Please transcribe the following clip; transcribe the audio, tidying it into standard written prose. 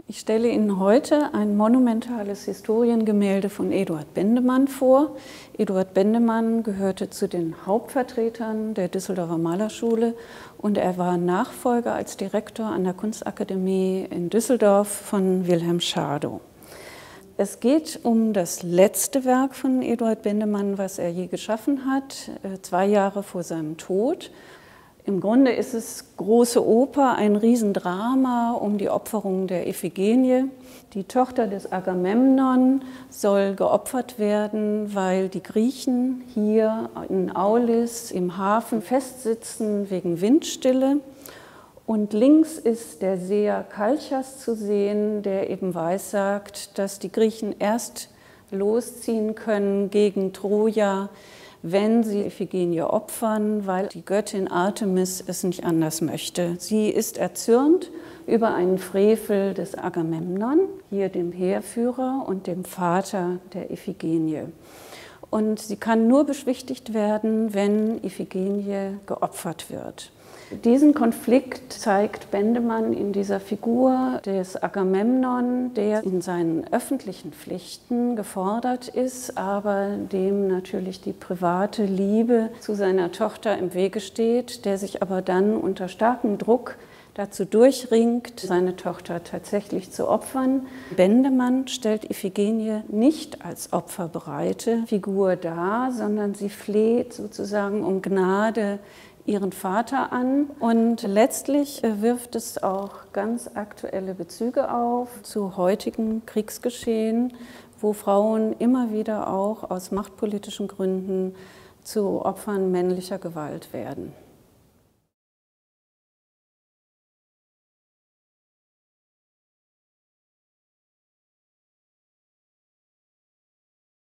Ich stelle Ihnen heute ein monumentales Historiengemälde von Eduard Bendemann vor. Eduard Bendemann gehörte zu den Hauptvertretern der Düsseldorfer Malerschule und er war Nachfolger als Direktor an der Kunstakademie in Düsseldorf von Wilhelm Schadow. Es geht um das letzte Werk von Eduard Bendemann, was er je geschaffen hat, 2 Jahre vor seinem Tod. Im Grunde ist es große Oper, ein Riesendrama um die Opferung der Iphigenie. Die Tochter des Agamemnon soll geopfert werden, weil die Griechen hier in Aulis im Hafen festsitzen wegen Windstille. Und links ist der Seher Kalchas zu sehen, der eben weissagt, dass die Griechen erst losziehen können gegen Troja, wenn sie Iphigenie opfern, weil die Göttin Artemis es nicht anders möchte. Sie ist erzürnt über einen Frevel des Agamemnon, hier dem Heerführer und dem Vater der Iphigenie. Und sie kann nur beschwichtigt werden, wenn Iphigenie geopfert wird. Diesen Konflikt zeigt Bendemann in dieser Figur des Agamemnon, der in seinen öffentlichen Pflichten gefordert ist, aber dem natürlich die private Liebe zu seiner Tochter im Wege steht, der sich aber dann unter starkem Druck dazu durchringt, seine Tochter tatsächlich zu opfern. Bendemann stellt Iphigenie nicht als opferbereite Figur dar, sondern sie fleht sozusagen um Gnade ihren Vater an. Und letztlich wirft es auch ganz aktuelle Bezüge auf zu heutigen Kriegsgeschehen, wo Frauen immer wieder auch aus machtpolitischen Gründen zu Opfern männlicher Gewalt werden.